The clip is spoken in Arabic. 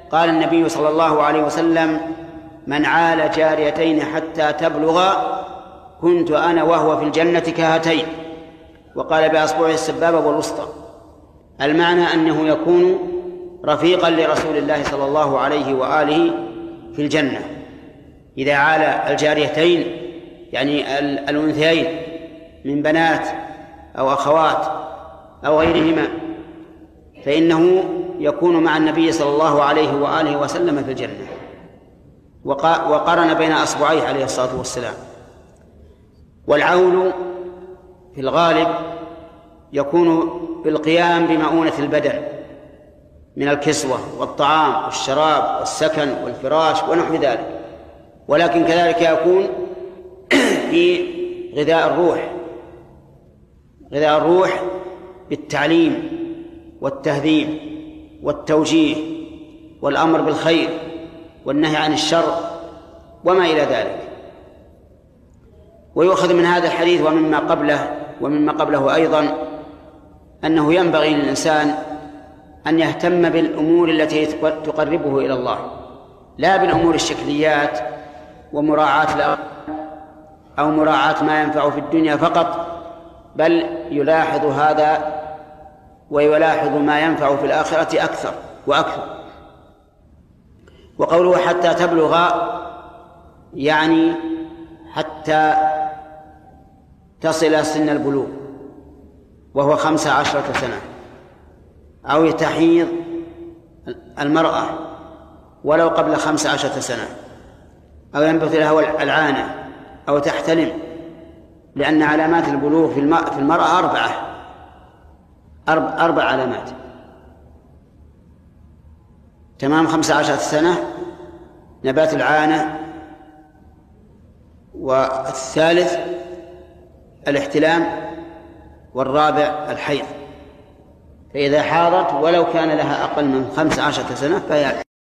قال النبي صلى الله عليه وسلم: من عال جاريتين حتى تبلغا كنت أنا وهو في الجنة كهاتين. وقال بأصبعه السبابة والوسطى. المعنى أنه يكون رفيقا لرسول الله صلى الله عليه وآله في الجنة إذا عال الجاريتين، يعني الأنثيين من بنات أو أخوات أو غيرهما، فإنه يكون مع النبي صلى الله عليه وآله وسلم في الجنة. وقارن بين أصبعيه عليه الصلاة والسلام. والعول في الغالب يكون بالقيام بمؤونة البدن من الكسوة والطعام والشراب والسكن والفراش ونحو ذلك، ولكن كذلك يكون في غذاء الروح بالتعليم والتهذيب والتوجيه والأمر بالخير والنهي عن الشر وما إلى ذلك. ويؤخذ من هذا الحديث ومما قبله أيضا أنه ينبغي للإنسان أن يهتم بالأمور التي تقربه إلى الله، لا بالأمور الشكليات ومراعاة أو مراعاة ما ينفع في الدنيا فقط، بل يلاحظ هذا ويلاحظ ما ينفع في الآخرة أكثر وأكثر. وقوله حتى تبلغ يعني حتى تصل سن البلوغ وهو 15 سنة، أو تحيض المرأة ولو قبل 15 سنة، أو ينبت لها العانة، أو تحتلم، لأن علامات البلوغ في المرأة أربع علامات: تمام 15 سنة، نبات العانة، والثالث الاحتلام، والرابع الحيض. فإذا حاضت ولو كان لها أقل من 15 سنة فهي